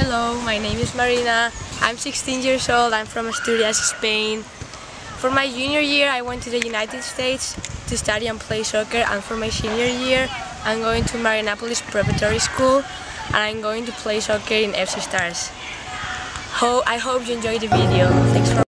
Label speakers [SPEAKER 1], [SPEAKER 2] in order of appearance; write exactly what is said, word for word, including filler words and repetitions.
[SPEAKER 1] Hello, my name is Marina. I'm sixteen years old. I'm from Asturias, Spain. For my junior year, I went to the United States to study and play soccer, and for my senior year, I'm going to Marianapolis Preparatory School, and I'm going to play soccer in F C Stars. Ho I hope you enjoyed the video. Thanks for